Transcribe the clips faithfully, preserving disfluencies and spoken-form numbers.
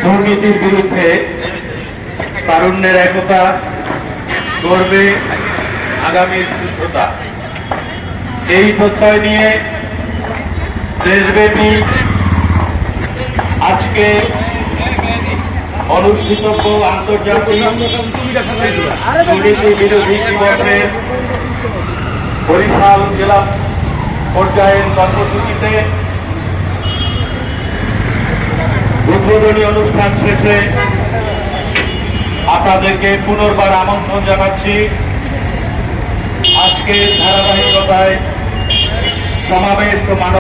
দুর্নীতির বিরুদ্ধে তারুণ্যের একতা গড়বে আগামীর সুস্থতা, এই প্রত্যয় নিয়ে দেশব্যাপী আজকে অনুষ্ঠিতব্য আন্তর্জাতিক দুর্নীতি বিরোধী দিবসের বরিশাল জেলা পর্যায়ের কর্মসূচিতে উদ্বোধনী অনুষ্ঠান শেষে আপনাদেরকে পুনর্বার আমন্ত্রণ জানাচ্ছি আজকে ধারাবাহিকতায় সমাবেশ ও মানব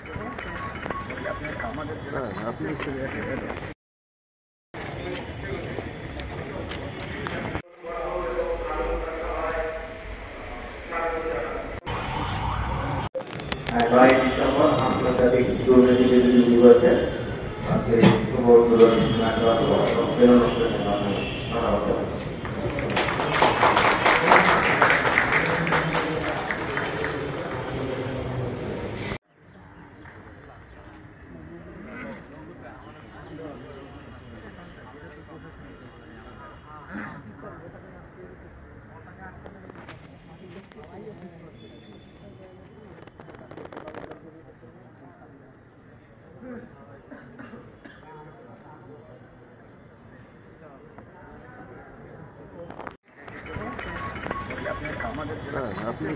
নয় ডিসেম্বর আন্তর্জাতিক দুর্নীতি বিরোধী দিবসে আজকে শুভ উদ্বোধনী আপনি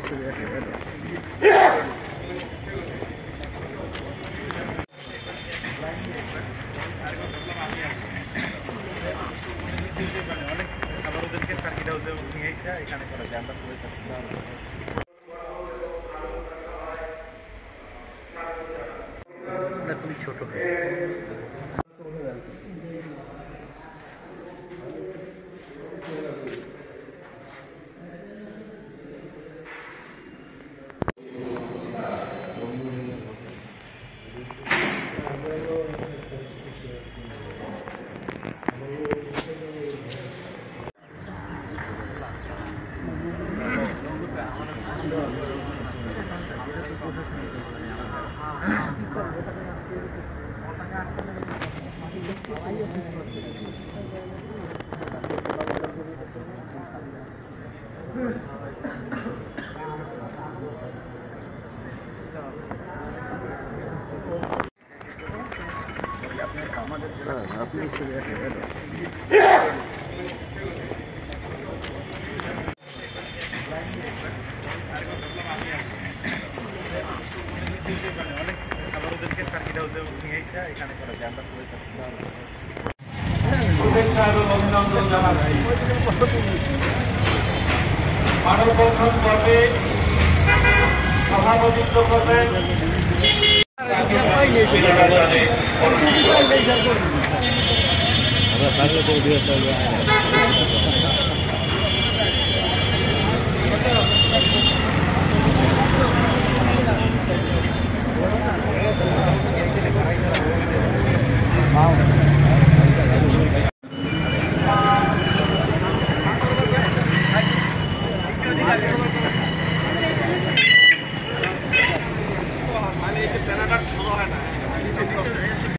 আবার ওদেরকে চাকরিটা ওদের নিয়ে এসে এখানে করা যায় আমরা খুবই ছোট আপনি শুভেচ্ছা এবং অভিনন্দন জানাচ্ছি। মানববন্ধন পর্বে সভাপতিত্ব করবেন আমরা